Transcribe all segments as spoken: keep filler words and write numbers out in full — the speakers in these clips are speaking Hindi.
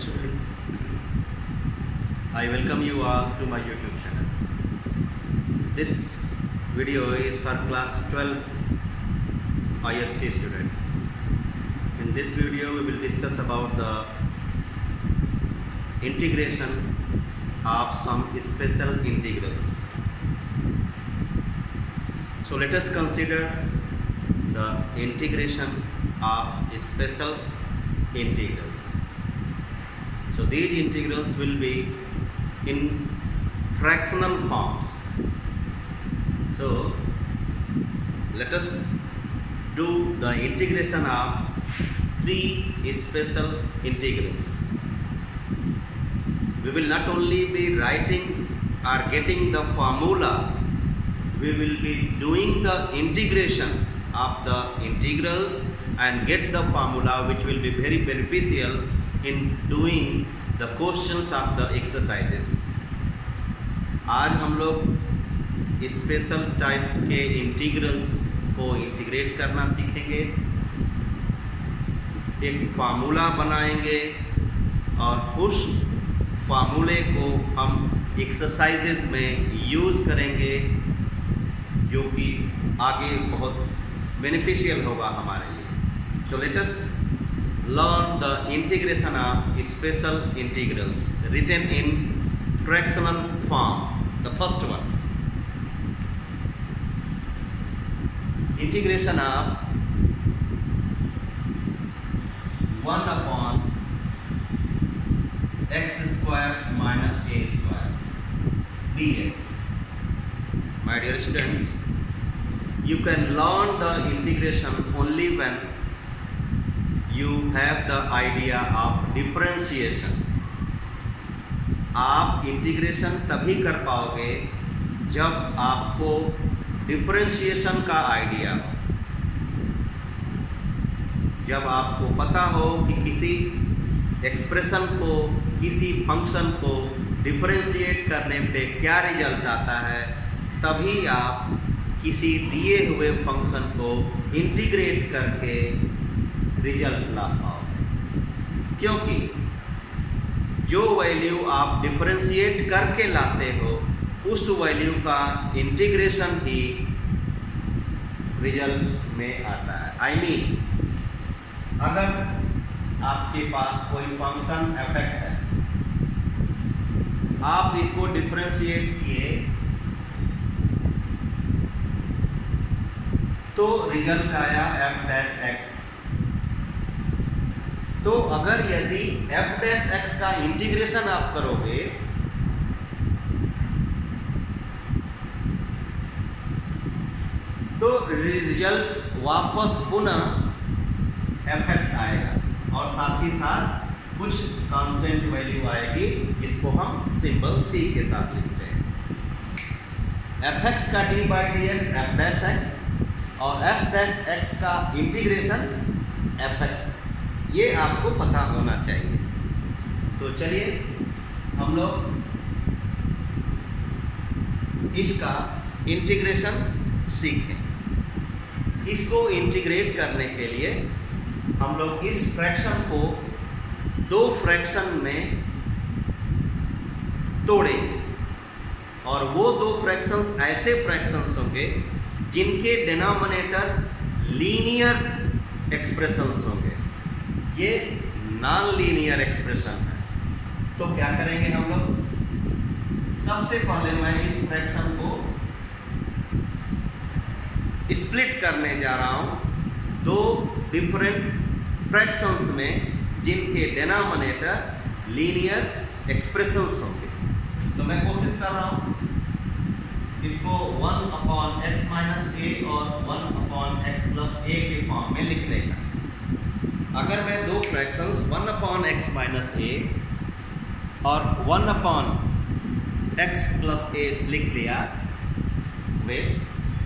children, I welcome you all to my YouTube channel. This video is for class twelve I S C students. In this video we will discuss about the integration of some special integrals. So let us consider the integration of special integrals. So these integrals will be in fractional forms. So let us do the integration of three special integrals. We will not only be writing or getting the formula, we will be doing the integration of the integrals and get the formula, which will be very beneficial in doing the questions of the exercises. आज हम लोग स्पेशल टाइप के इंटीग्रल्स को इंटीग्रेट करना सीखेंगे, एक फार्मूला बनाएंगे और उस फार्मूले को हम एक्सरसाइजेज में यूज़ करेंगे, जो कि आगे बहुत बेनिफिशियल होगा हमारे लिए. So let us learn the integration of special integrals written in fractional form. The first one, integration of one upon x square minus a square dx. My dear students, you can learn the integration only when you have the idea of differentiation. आप इंटीग्रेशन तभी कर पाओगे जब आपको डिफरेंशिएशन का आइडिया हो, जब आपको पता हो कि किसी एक्सप्रेशन को, किसी फंक्शन को डिफरेंशिएट करने पे क्या रिजल्ट आता है, तभी आप किसी दिए हुए फंक्शन को इंटीग्रेट करके रिजल्ट ला पाओगे. क्योंकि जो वैल्यू आप डिफरेंशिएट करके लाते हो, उस वैल्यू का इंटीग्रेशन ही रिजल्ट में आता है. आई I मीन mean, अगर आपके पास कोई फंक्शन एफ है, आप इसको डिफरेंशिएट किए तो रिजल्ट आया एफ डैश एक्स. तो अगर यदि एफ डैश एक्स का इंटीग्रेशन आप करोगे तो रिजल्ट वापस पुनः एफ एक्स आएगा और साथ ही साथ कुछ कांस्टेंट वैल्यू आएगी, जिसको हम सिंबल सी के साथ लिखते हैं. एफ एक्स का d by d x f dash x और एफ डैश एक्स का इंटीग्रेशन एफ एक्स, ये आपको पता होना चाहिए. तो चलिए हम लोग इसका इंटीग्रेशन सीखें. इसको इंटीग्रेट करने के लिए हम लोग इस फ्रैक्शन को दो फ्रैक्शन में तोड़ेंगे, और वो दो फ्रैक्शंस ऐसे फ्रैक्शंस होंगे जिनके डिनोमिनेटर लीनियर एक्सप्रेशंस होंगे. ये नॉन लीनियर एक्सप्रेशन है. तो क्या करेंगे हम लोग, सबसे पहले मैं इस फ्रैक्शन को स्प्लिट करने जा रहा हूं दो डिफरेंट फ्रैक्शंस में जिनके डिनोमिनेटर लीनियर एक्सप्रेशंस होंगे. तो मैं कोशिश कर रहा हूं इसको one upon x minus a और one upon x plus a के फॉर्म में लिखने का. अगर मैं दो fractions one upon x minus a और one upon x plus a लिख लिया, वेट,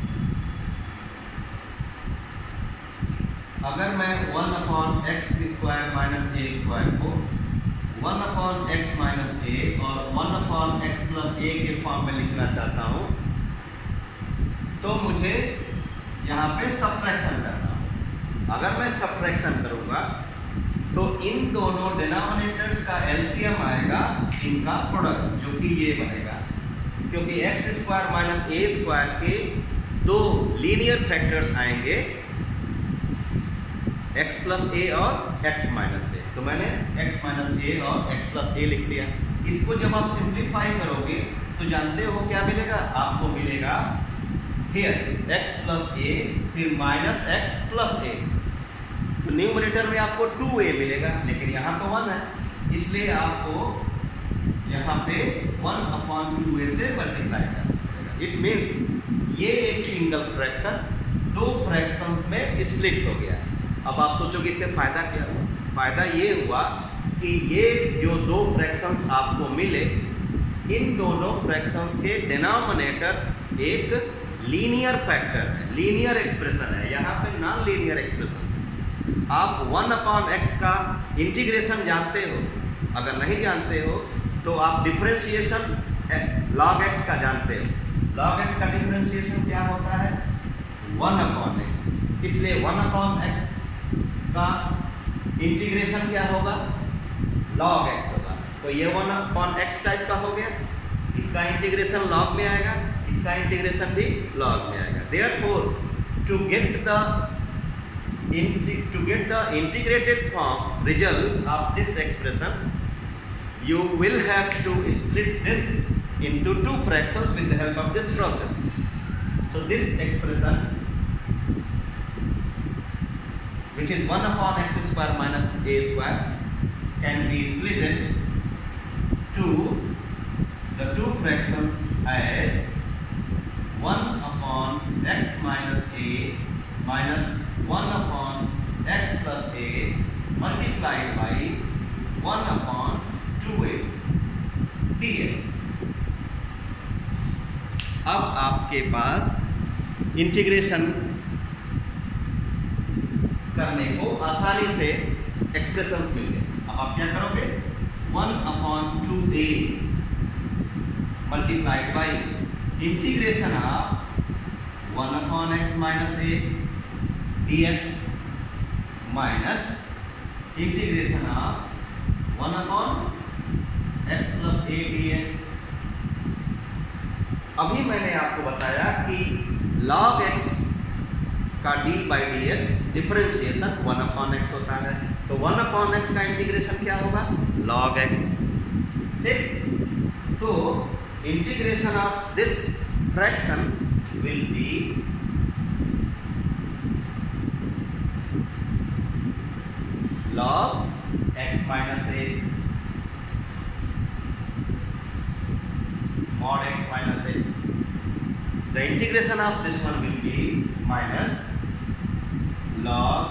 अगर मैं one upon x square minus a square को one upon x minus a और one upon x plus a के फॉर्म में लिखना चाहता हूं, तो मुझे यहाँ पे सबट्रैक्शन करना. अगर मैं सबट्रैक्शन करूँगा तो इन दोनों डिनोमिनेटर्स का एलसीएम आएगा इनका प्रोडक्ट, जो कि ये बनेगा, क्योंकि x square minus a square के दो लीनियर फैक्टर्स आएंगे, x प्लस ए और x माइनस ए। तो मैंने x माइनस ए और x प्लस ए लिख लिया। इसको जब आप सिंप्लीफाई करोगे तो जानते हो क्या मिलेगा, आपको मिलेगा हियर x प्लस ए फिर माइनस x प्लस ए। तो न्यूमरेटर में आपको टू ए मिलेगा, लेकिन यहाँ तो वन है, इसलिए आपको यहाँ पे वन अपॉन टू ए से मल्टीप्लाई करना पड़ेगा। इट मीन्स ये एक सिंगल फ्रैक्शन दो फ्रैक्शंस में स्प्लिट हो गया। अब आप सोचोगे इससे फायदा क्या हुआ? फायदा ये हुआ कि ये जो दो फ्रैक्शंस आपको मिले, इन दोनों फ्रैक्शंस के डिनोमिनेटर एक लीनियर फैक्टर है, लीनियर एक्सप्रेशन है, यहाँ पे नॉन लीनियर एक्सप्रेशन। आप वन अपॉन एक्स का इंटीग्रेशन जानते हो, अगर नहीं जानते हो तो आप डिफरेंशिएशन लॉग एक्स का जानते हो। लॉग एक्स का डिफरेंशिएशन क्या होता है? One upon x. इसलिए वन अपॉन एक्स का इंटीग्रेशन क्या होगा? लॉग एक्स होगा। तो ये वन अपॉन एक्स टाइप का हो गया, इसका इंटीग्रेशन लॉग में आएगा, इसका इंटीग्रेशन भी लॉग में आएगा। Therefore to get the to get the integrated form result of this expression, you will have to split this into two fractions with the help of this process. So this expression, which is one upon x square minus a square, can be split to the two fractions as one upon x minus a minus one upon x plus a multiplied by one upon two a dx। अब आपके पास इंटीग्रेशन करने को आसानी से एक्सप्रेशंस मिल गए। अब आप क्या करोगे? One upon two a multiplied by integration of one upon x minus a d x minus integration of one upon x plus a d x. अभी मैंने आपको बताया कि log x का d by d x differentiation one upon x होता है। तो वन अपॉन एक्स का इंटीग्रेशन क्या होगा? log x। ठीक, तो integration of this fraction will be log x minus a mod x minus a. The integration of this one will be minus log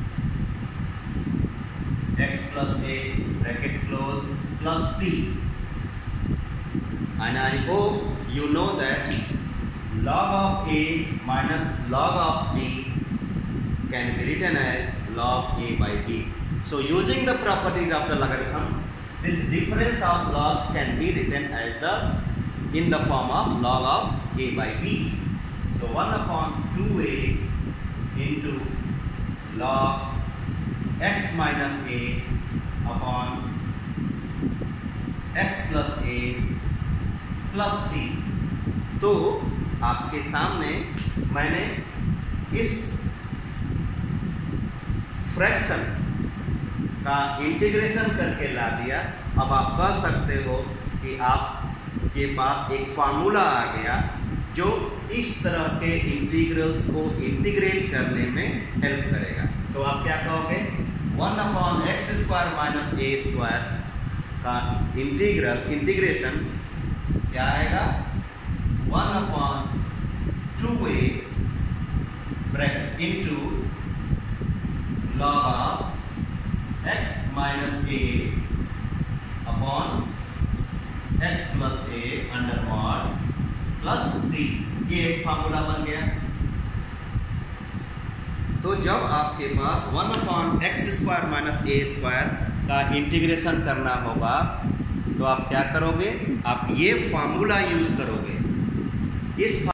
x plus a bracket close plus c. And I hope you know that log of a minus log of b can be written as log a by b. So using the properties of the logarithm, this difference of logs can be written as the in the form of log of a by b. So one upon two a into log x minus a upon x plus a plus c. तो आपके सामने मैंने इस फ्रैक्शन का इंटीग्रेशन करके ला दिया। अब आप कह सकते हो कि आप के पास एक फार्मूला आ गया जो इस तरह के इंटीग्रल्स को इंटीग्रेट करने में हेल्प करेगा। तो आप क्या कहोगे? One upon x square minus a square का इंटीग्रल इंटीग्रेशन क्या आएगा? One upon two a bracket into log of x minus a upon x plus a under mod plus c. ये एक फार्मूला बन गया। तो जब आपके पास one upon x square minus a square का इंटीग्रेशन करना होगा तो आप क्या करोगे? आप ये फार्मूला यूज करोगे। इस